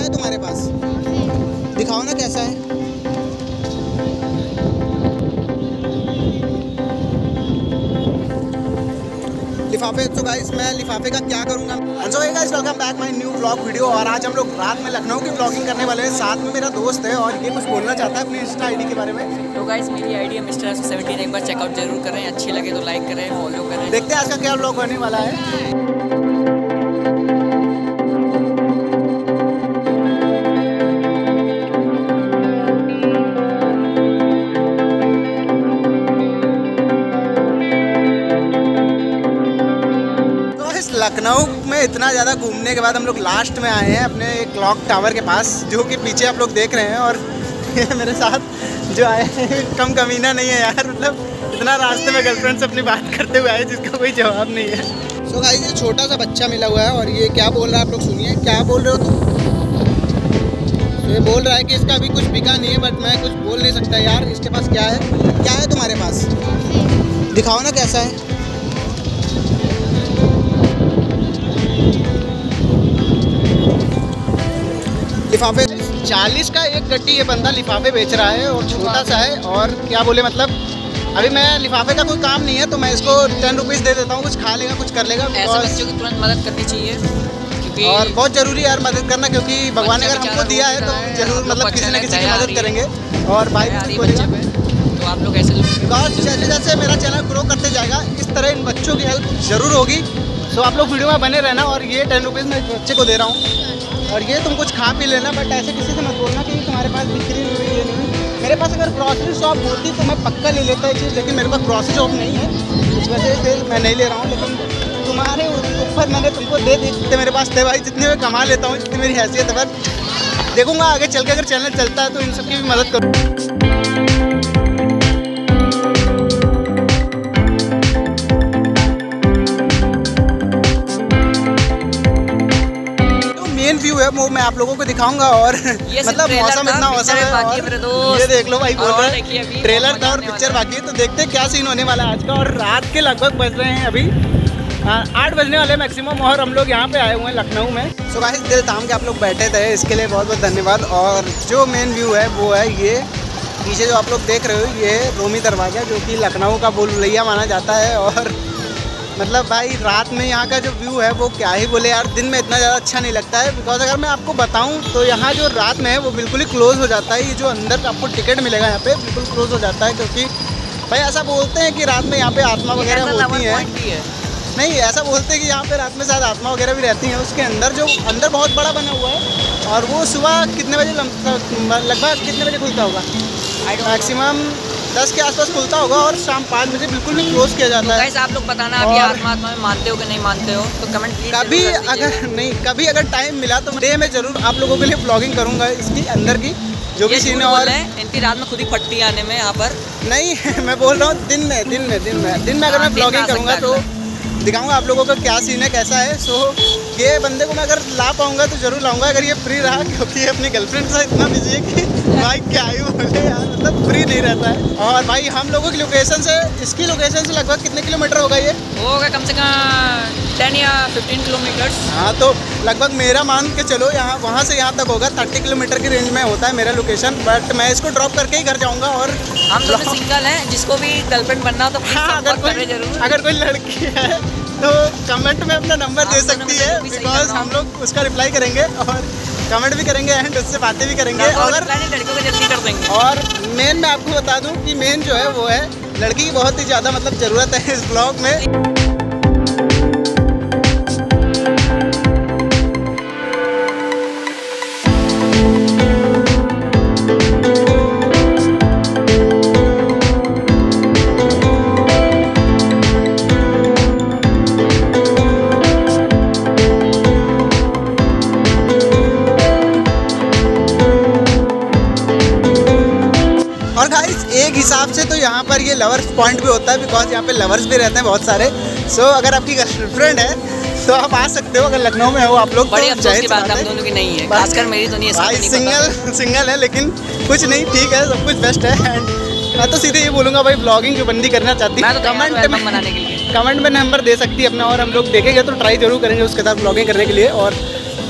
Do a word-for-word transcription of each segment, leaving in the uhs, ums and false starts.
है तुम्हारे पास? दिखाओ ना कैसा है। लिफाफे। तो गाइस मैं लिफाफे का क्या करूँगा। So hey guys welcome back my new vlog video. और आज हम लोग रात में लखनऊ की ब्लॉगिंग करने वाले हैं। साथ में मेरा दोस्त है और ये कुछ बोलना चाहता है अपनी इंस्टा आईडी के बारे में। तो गाइस मेरी आईडी है मिस्टर सेवनटीन, एक बार चेकआउट जरूर करें। अच्छी लगे तो लाइक करें, फॉलो करें। देखते हैं आज का क्या ब्लॉग होने वाला है। लखनऊ में इतना ज़्यादा घूमने के बाद हम लोग लास्ट में आए हैं अपने क्लॉक टावर के पास, जो कि पीछे आप लोग देख रहे हैं। और मेरे साथ जो आए हैं कम कमीना नहीं है यार, मतलब इतना रास्ते में गर्लफ्रेंड से अपनी बात करते हुए आए जिसका कोई जवाब नहीं है। सो गाइस ये छोटा सा बच्चा मिला हुआ है और ये क्या बोल रहा है आप लोग सुनिए। क्या बोल रहे हो तुम? तो ये बोल रहा है कि इसका अभी कुछ बिका नहीं है, बट मैं कुछ बोल नहीं सकता यार। इसके पास क्या है? क्या है तुम्हारे पास? दिखाओ ना कैसा है। लिफाफे चालीस का एक गड्डी ये बंदा लिफाफे बेच रहा है और छोटा सा है। और क्या बोले, मतलब अभी मैं लिफाफे का कोई काम नहीं है तो मैं इसको टेन रुपीज़ दे देता हूँ, कुछ खा लेगा कुछ कर लेगा। ऐसे बच्चों की तुरंत मदद करनी चाहिए क्योंकि और बहुत ज़रूरी है यार मदद करना, क्योंकि भगवान ने अगर हमको दिया है तो जरूर मतलब किसी न किसी की मदद करेंगे। और भाई तो आप लोग ऐसे बिकॉज जैसे जैसे मेरा चैनल ग्रो करते जाएगा इस तरह इन बच्चों की हेल्प ज़रूर होगी। सो आप लोग वीडियो में बने रहना। और ये टेन रुपीज़ मैं इस बच्चे को दे रहा हूँ और ये तुम कुछ खा पी लेना, बट ऐसे किसी से मत बोलना कि तुम्हारे पास बिक्री नहीं हुई, ये नहीं। मेरे पास अगर ग्रॉसरी शॉप होती तो मैं पक्का ले लेता है चीज़, लेकिन मेरे पास ग्रॉसरी शॉप नहीं है, इस वजह से मैं नहीं ले रहा हूँ। लेकिन तुम्हारे ऊपर मैंने तुमको दे दी जितने मेरे पास थे भाई, जितने मैं कमा लेता हूँ, जितनी मेरी हैसियत है। बट देखूँगा आगे चल के अगर चैनल चलता है तो इन सबकी भी मदद करूँ। व्यू है वो मैं आप लोगों को दिखाऊंगा। और मतलब मौसम इतना मौसम है और ये देख लो भाई बोल रहा है ट्रेलर था और पिक्चर बाकी है। तो देखते हैं क्या सीन होने वाला है आज का। और रात के लगभग बज रहे हैं अभी आठ बजने वाले मैक्सिमम, और हम लोग यहाँ पे आए हुए हैं लखनऊ में। सो गाइस दिल थाम के आप लोग बैठे थे, इसके लिए बहुत बहुत धन्यवाद। और जो मेन व्यू है वो है ये पीछे जो आप लोग देख रहे हो, ये रोमी दरवाज़ा जो कि लखनऊ का भूल भुलैया माना जाता है। और मतलब भाई रात में यहाँ का जो व्यू है वो क्या ही बोले यार, दिन में इतना ज़्यादा अच्छा नहीं लगता है। बिकॉज अगर मैं आपको बताऊँ तो यहाँ जो रात में है वो बिल्कुल ही क्लोज़ हो जाता है। ये जो अंदर आपको टिकट मिलेगा यहाँ पे बिल्कुल क्लोज़ हो जाता है, क्योंकि भाई ऐसा बोलते हैं कि रात में यहाँ पे आत्मा वगैरह होती है। नहीं, ऐसा बोलते हैं कि यहाँ पे रात में शायद आत्मा वगैरह भी रहती हैं। उसके अंदर जो अंदर बहुत बड़ा बना हुआ है और वो सुबह कितने बजे लगभग कितने बजे खुलता होगा? मैक्सिमम दस के आसपास खुलता होगा और शाम पाँच बजे बिल्कुल भी क्लोज किया जाता है। तो आप लोग बताना आप ये आत्मा आत्मा में मानते हो कि नहीं मानते हो, तो कमेंट प्लीज कभी अगर नहीं कभी अगर टाइम मिला तो डे में जरूर आप लोगों के लिए ब्लॉगिंग करूंगा इसकी अंदर की जो भी सीन है। और इनकी रात में खुद ही फटती आने में यहाँ पर नहीं मैं बोल रहा हूँ दिन में दिन में दिन में दिन में अगर मैं ब्लॉगिंग करूँगा तो दिखाऊंगा आप लोगों का क्या सीन है कैसा है। सो ये बंदे को मैं अगर ला पाऊंगा तो जरूर लाऊंगा अगर ये फ्री रहा, क्योंकि ये अपनी गर्लफ्रेंड से इतना बिजी है कि भाई क्या ही बोले यार, मतलब फ्री नहीं रहता है। और भाई हम लोगों की लोकेशन से इसकी लोकेशन से लगभग कितने किलोमीटर होगा? ये होगा कम से कम टेन या फिफ्टीन किलोमीटर। हाँ तो लगभग मेरा मान के चलो यहाँ वहाँ से यहाँ तक होगा थर्टी किलोमीटर की रेंज में होता है मेरा लोकेशन। बट मैं इसको ड्रॉप करके ही घर जाऊँगा। और हम दोनों सिंगल हैं, जिसको भी गर्लफ्रेंड बनना हो तो हाँ अगर कोई जरूर अगर कोई लड़की है तो कमेंट में अपना नंबर दे सकती है, बिकॉज हम लोग उसका रिप्लाई करेंगे और कमेंट भी करेंगे एंड उससे बातें भी करेंगे। अगर लड़कों को जल्दी कर देंगे। और मेन मैं आपको बता दूं कि मेन जो है वो है लड़की की बहुत ही ज़्यादा मतलब ज़रूरत है इस ब्लॉग में। और गाइस एक हिसाब से तो यहाँ पर ये लवर्स पॉइंट भी होता है, बिकॉज यहाँ पे लवर्स भी रहते हैं बहुत सारे। सो so, अगर आपकी गर्लफ्रेंड है तो आप आ सकते हो, अगर लखनऊ में हो आप लोग। बड़ी अफसोस की बात है हम दोनों की नहीं है, खासकर मेरी तो नहीं है। भाई सिंगल सिंगल है लेकिन कुछ नहीं, ठीक है सब कुछ बेस्ट है। एंड मैं तो सीधे ये बोलूँगा भाई ब्लॉगिंग जो बंदी करना चाहती है कमेंट में बनाने के लिए कमेंट में नंबर दे सकती है अपना, और हम लोग देखेंगे तो ट्राई जरूर करेंगे उसके साथ ब्लॉगिंग करने के लिए। और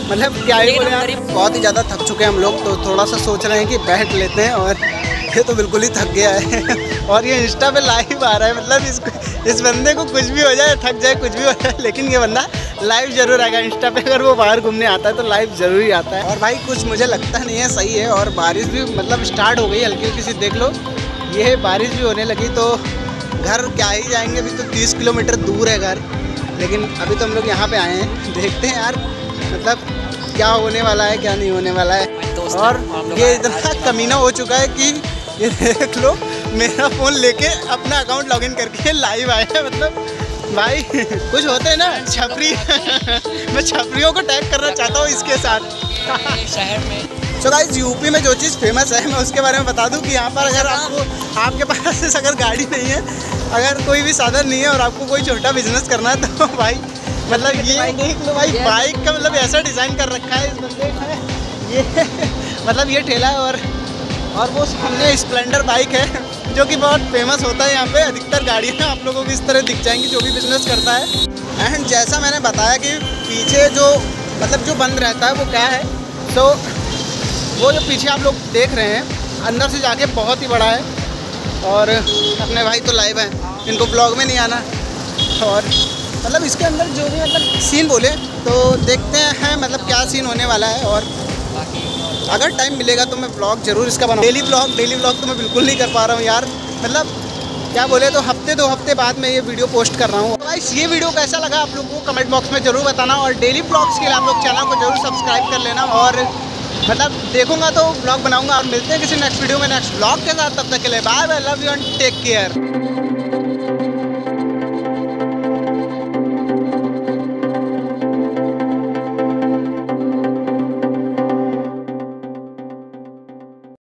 मतलब क्या ही बोले यार, बहुत ही ज़्यादा थक चुके हैं हम लोग, तो थोड़ा सा सोच रहे हैं कि बैठ लेते हैं। और ये तो बिल्कुल ही थक गया है और ये इंस्टा पे लाइव आ रहा है, मतलब इसको इस बंदे को कुछ भी हो जाए, थक जाए, कुछ भी हो जाए, लेकिन ये बंदा लाइव जरूर आएगा इंस्टा पे। अगर वो बाहर घूमने आता है तो लाइव जरूर ही आता है। और भाई कुछ मुझे लगता नहीं है सही है, और बारिश भी मतलब स्टार्ट हो गई हल्की हल्की सी, देख लो ये बारिश भी होने लगी। तो घर क्या ही जाएंगे, अभी तो तीस किलोमीटर दूर है घर, लेकिन अभी तो हम लोग यहाँ पे आए हैं। देखते हैं यार मतलब क्या होने वाला है, क्या नहीं होने वाला है। और ये इतना कमीना हो चुका है कि ये देख लो मेरा फ़ोन लेके अपना अकाउंट लॉगिन करके लाइव आया है। मतलब भाई कुछ होते हैं ना छपरी मैं छपरियों को टैग करना चाहता हूँ इसके साथ शहर में। सो गाइस यूपी में जो चीज़ फेमस है मैं उसके बारे में बता दूं कि यहाँ पर अगर आपको आपके पास अगर गाड़ी नहीं है, अगर कोई भी साधन नहीं है और आपको कोई छोटा बिजनेस करना है तो भाई मतलब ये देख लो भाई, बाइक का मतलब ऐसा डिज़ाइन कर रखा है इस बंदे का, ये मतलब ये ठेला है। और और वो सामने स्प्लेंडर बाइक है जो कि बहुत फेमस होता है यहाँ पे। अधिकतर गाड़ियाँ आप लोगों को इस तरह दिख जाएंगी जो भी बिजनेस करता है। एंड जैसा मैंने बताया कि पीछे जो मतलब जो बंद रहता है वो क्या है, तो वो जो पीछे आप लोग देख रहे हैं अंदर से जाके बहुत ही बड़ा है। और अपने भाई तो लाइव हैं, इनको ब्लॉग में नहीं आना। और मतलब इसके अंदर जो भी मतलब सीन बोले तो देखते हैं मतलब क्या सीन होने वाला है। और अगर टाइम मिलेगा तो मैं ब्लॉग जरूर इसका बनाऊँ। डेली ब्लॉग डेली ब्लॉग तो मैं बिल्कुल नहीं कर पा रहा हूँ यार, मतलब क्या बोले तो हफ्ते दो हफ्ते बाद मैं ये वीडियो पोस्ट कर रहा हूँ। गाइस ये वीडियो कैसा लगा आप लोगों को कमेंट बॉक्स में जरूर बताना, और डेली ब्लॉग्स के लिए आप लोग चैनल को जरूर सब्सक्राइब कर लेना। और मतलब देखूंगा तो ब्लॉग बनाऊंगा। और मिलते हैं किसी नेक्स्ट वीडियो में नेक्स्ट ब्लॉग के साथ, तब तक के लिए bye bye, love you and take care.